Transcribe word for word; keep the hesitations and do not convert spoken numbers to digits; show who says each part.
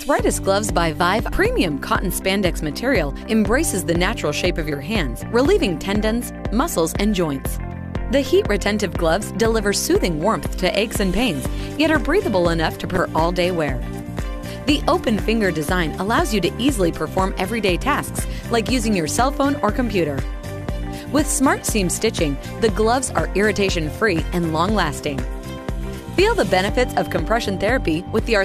Speaker 1: Arthritis Gloves by Vive premium cotton spandex material embraces the natural shape of your hands, relieving tendons, muscles, and joints. The heat-retentive gloves deliver soothing warmth to aches and pains, yet are breathable enough to prefer all-day wear. The open finger design allows you to easily perform everyday tasks like using your cell phone or computer. With smart seam stitching, the gloves are irritation-free and long-lasting. Feel the benefits of compression therapy with the